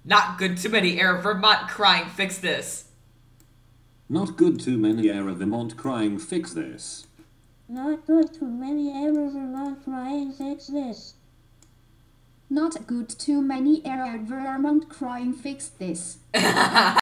Not good too many error. Vermont crying. Fix this. Not good too many error. Vermont crying. Fix this. Not good too many errors. Vermont crying. Fix this. Not good too many error. Vermont crying. Fix this.